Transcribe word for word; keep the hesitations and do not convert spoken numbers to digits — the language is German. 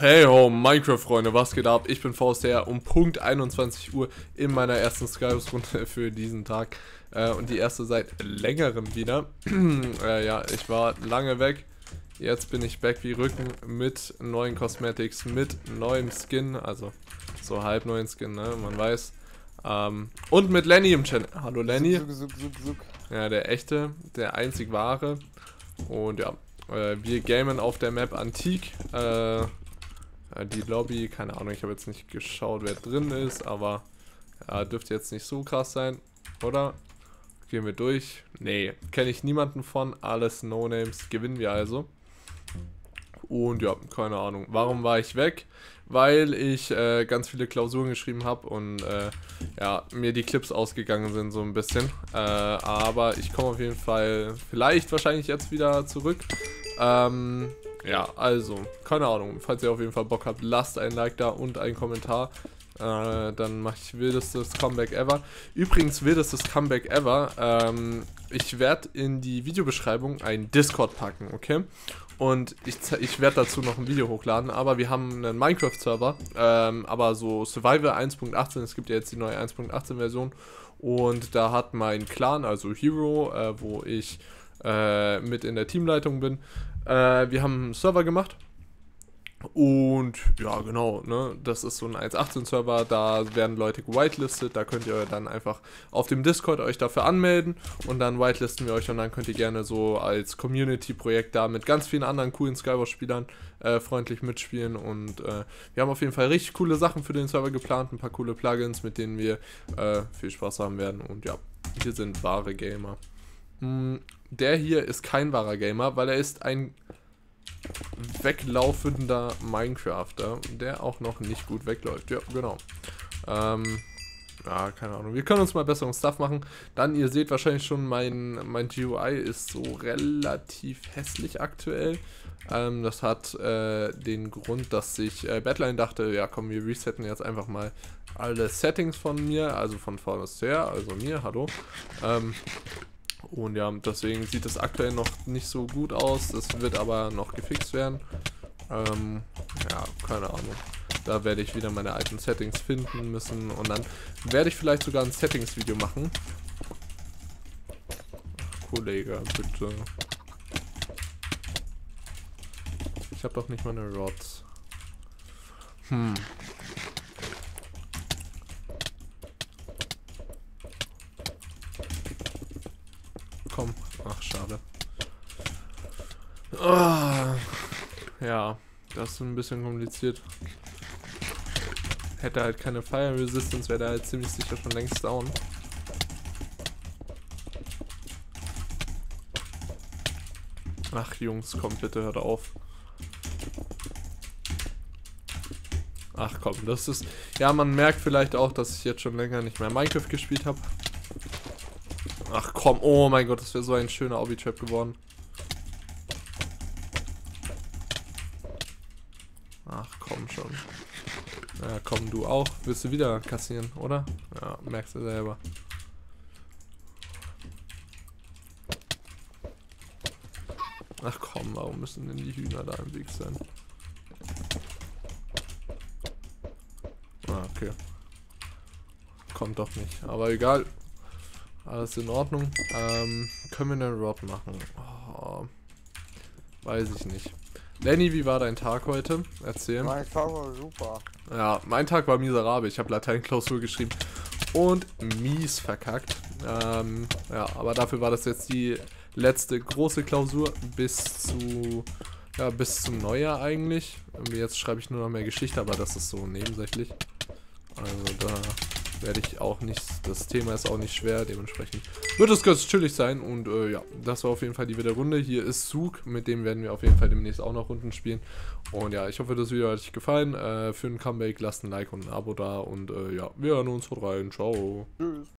Hey ho, Minecraft-Freunde, was geht ab? Ich bin Fausther um Punkt einundzwanzig Uhr in meiner ersten Skywars-Runde für diesen Tag. Äh, und die erste seit längerem wieder. äh, ja, ich war lange weg. Jetzt bin ich back wie Rücken mit neuen Cosmetics, mit neuem Skin. Also so halb neuen Skin, ne? Man weiß. Ähm, und mit Lenny im Channel. Hallo Lenny. Zuck, zuck, zuck, zuck. Ja, der echte, der einzig wahre. Und ja, äh, wir gamen auf der Map Antik. Äh, die Lobby, keine Ahnung, ich habe jetzt nicht geschaut, wer drin ist, aber ja, dürfte jetzt nicht so krass sein, oder? Gehen wir durch. Nee, kenne ich niemanden von, alles No-Names, gewinnen wir also. Und ja, keine Ahnung, warum war ich weg? Weil ich äh, ganz viele Klausuren geschrieben habe und äh, ja, mir die Clips ausgegangen sind so ein bisschen. Äh, aber ich komme auf jeden Fall vielleicht wahrscheinlich jetzt wieder zurück. Ähm... Ja, also, keine Ahnung, falls ihr auf jeden Fall Bock habt, lasst ein Like da und einen Kommentar. Äh, dann mache ich wildestes Comeback ever. Übrigens, wildestes Comeback ever. Ähm, ich werde in die Videobeschreibung einen Discord packen, okay? Und ich, ich werde dazu noch ein Video hochladen, aber wir haben einen Minecraft-Server, ähm, aber so Survival eins Punkt achtzehn, es gibt ja jetzt die neue eins Punkt achtzehn Version. Und da hat mein Clan, also Hero, äh, wo ich äh, mit in der Teamleitung bin, Äh, wir haben einen Server gemacht und ja genau, ne, das ist so ein eins Punkt achtzehn Server, da werden Leute gewitelistet, da könnt ihr dann einfach auf dem Discord euch dafür anmelden und dann whitelisten wir euch und dann könnt ihr gerne so als Community-Projekt da mit ganz vielen anderen coolen Skywars-Spielern äh, freundlich mitspielen und äh, wir haben auf jeden Fall richtig coole Sachen für den Server geplant, ein paar coole Plugins, mit denen wir äh, viel Spaß haben werden und ja, wir sind wahre Gamer. Der hier ist kein wahrer Gamer, weil er ist ein weglaufender Minecrafter, der auch noch nicht gut wegläuft. Ja, genau. Ähm, ja, keine Ahnung. Wir können uns mal besseren Stuff machen. Dann, ihr seht wahrscheinlich schon, mein, mein G U I ist so relativ hässlich aktuell. Ähm, das hat äh, den Grund, dass sich äh, Badline dachte, ja komm, wir resetten jetzt einfach mal alle Settings von mir, also von Fausther, also mir, hallo. Ähm, Und ja, deswegen sieht es aktuell noch nicht so gut aus. Das wird aber noch gefixt werden. Ähm, ja, keine Ahnung. Da werde ich wieder meine alten Settings finden müssen. Und dann werde ich vielleicht sogar ein Settings-Video machen. Ach, Kollege, bitte. Ich habe doch nicht meine Rods. Hm. Komm. Ach, schade. Oh, ja, das ist ein bisschen kompliziert. Hätte halt keine Fire Resistance, wäre da halt ziemlich sicher schon längst down. Ach Jungs, komm bitte, hört auf. Ach komm, das ist... Ja, man merkt vielleicht auch, dass ich jetzt schon länger nicht mehr Minecraft gespielt habe. Ach komm, oh mein Gott, das wäre so ein schöner Obby-Trap geworden. Ach komm schon. Ja komm, du auch. Willst du wieder kassieren, oder? Ja, merkst du selber. Ach komm, warum müssen denn die Hühner da im Weg sein? Ah, okay. Kommt doch nicht, aber egal. Alles in Ordnung. Ähm, können wir einen Rod machen? Oh, weiß ich nicht. Lenny, wie war dein Tag heute? Erzähl. Mein Tag war super. Ja, mein Tag war miserabel. Ich habe Lateinklausur geschrieben und mies verkackt. Ähm, ja, aber dafür war das jetzt die letzte große Klausur bis zu, ja, bis zum Neujahr eigentlich. Jetzt schreibe ich nur noch mehr Geschichte, aber das ist so nebensächlich. Also da werde ich auch nicht, das Thema ist auch nicht schwer, dementsprechend wird es ganz chillig sein und äh, ja, das war auf jeden Fall die wieder Runde. Hier ist Zug, mit dem werden wir auf jeden Fall demnächst auch noch Runden spielen und ja, ich hoffe, das Video hat euch gefallen. Äh, für ein Comeback lasst ein Like und ein Abo da und äh, ja, wir hören uns, haut rein, ciao. Tschüss.